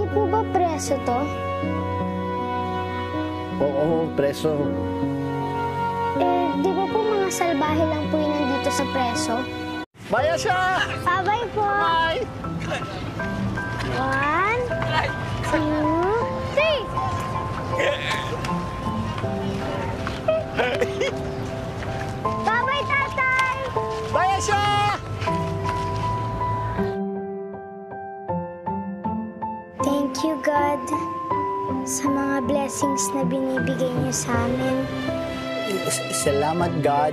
po ba preso to? Oo, preso. Di ba po mga salbahe lang po yung nandito sa preso? Baya siya! Bye po! Bye! 1, 2, 3! Bye-bye, tatay! Baya siya! Thank you, God, sa mga blessings na binibigay niyo sa amin. Salamat, God.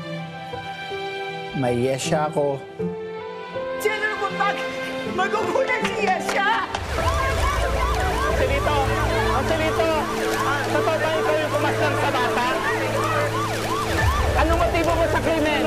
May Yesha ako. Sino naman magugulat si Yesha? Angelito! Angelito! Totoo ba ikaw yung pumaslang sa bata? Anong motibo mo sa krimen?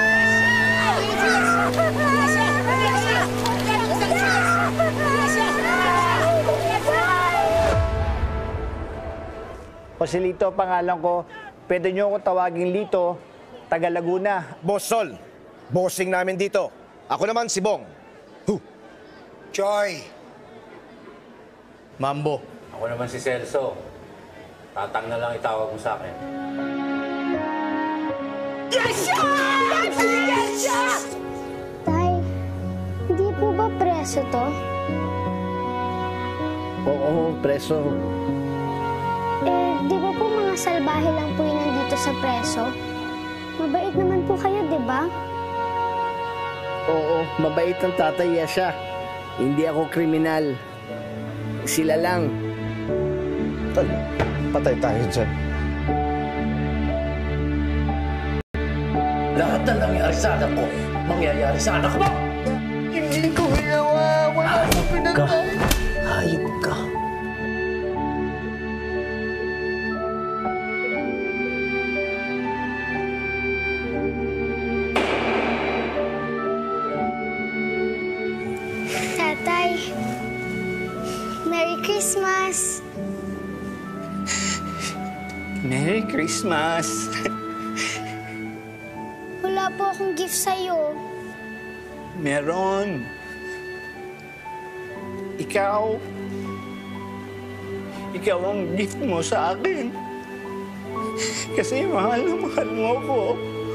Jose Lito, pangalan ko. Pwede niyo akong tawaging Lito, taga Laguna. Boss Sol, bossing namin dito. Ako naman si Bong. Choy! Mambo. Ako naman si Celso. Tatang na lang itawag mo sa akin. Yesha! Yesha! Tay, hindi po ba preso to? Oo, preso. Di ba po mga salbahe lang po yung nandito sa preso? Mabait naman po kayo, di ba? Oo, mabait ang tatay Yesha. Hindi ako kriminal. Sila lang. Tal, patay tayo dyan. Lahat na nangyari sa anak ko, mangyayari sa anak mo! Hindi ko ginawa. Wala ko pinata. Hayop ka. Tatay, Merry Christmas! Merry Christmas! Wala po akong gift sa'yo. Meron. Ikaw ang gift mo sa akin. Kasi mahal na mahal mo ko.